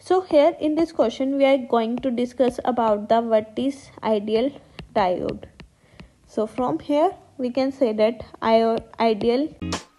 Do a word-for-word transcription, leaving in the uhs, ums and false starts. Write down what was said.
So here in this question we are going to discuss about the what is ideal diode. So from here we can say that ideal